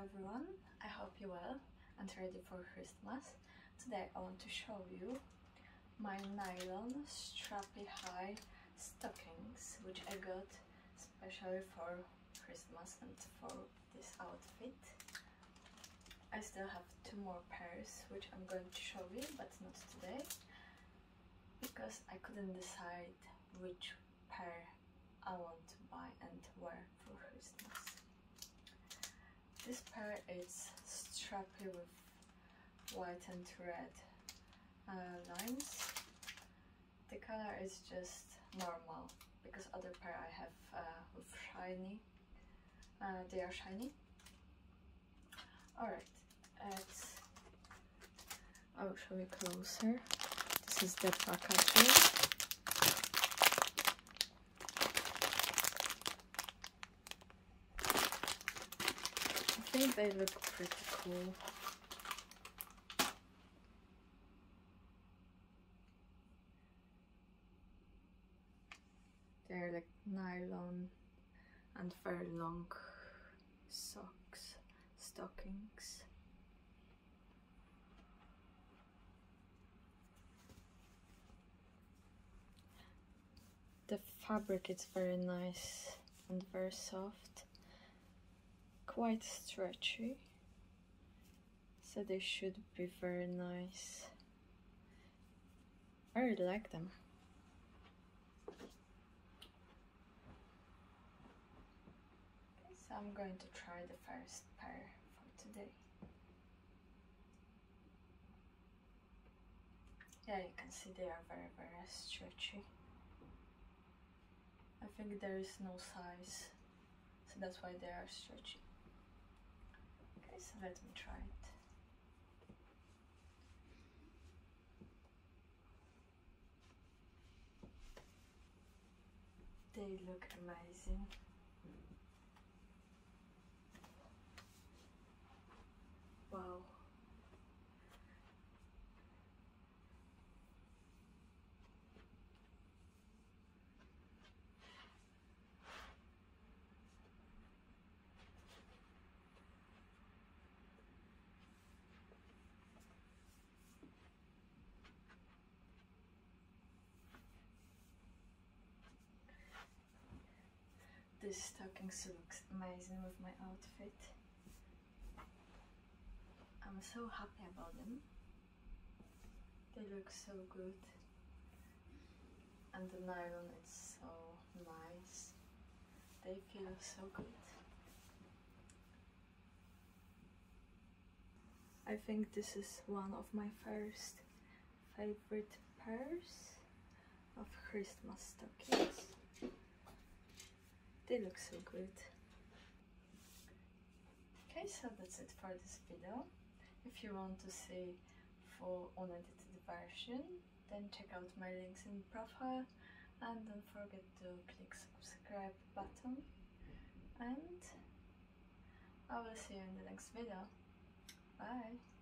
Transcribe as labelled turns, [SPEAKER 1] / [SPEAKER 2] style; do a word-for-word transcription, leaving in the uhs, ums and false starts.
[SPEAKER 1] everyone, I hope you're well and ready for Christmas. Today I want to show you my nylon strappy high stockings, which I got especially for Christmas and for this outfit. I still have two more pairs which I'm going to show you, but not today, because I couldn't decide which pair I want to buy and wear for Christmas. This pair is strappy with white and red uh, lines. The color is just normal, because other pair I have uh, with shiny. Uh, they are shiny. Alright, it's I will show you closer. This is the packaging. I think they look pretty cool. They're like nylon and very long socks, stockings. The fabric is very nice and very soft, quite stretchy, so they should be very nice. I really like them. Okay, so I'm going to try the first pair for today. Yeah, you can see they are very very stretchy. I think there is no size, so that's why they are stretchy. Okay, so let me try it. They look amazing. Wow. This stockings looks amazing with my outfit. I'm so happy about them. They look so good. And the nylon is so nice. They feel so good. I think this is one of my first favorite pairs of Christmas stockings. They look so good. Okay, so that's it for this video. If you want to see full unedited version, then check out my links in profile, and don't forget to click subscribe button, and I will see you in the next video. Bye!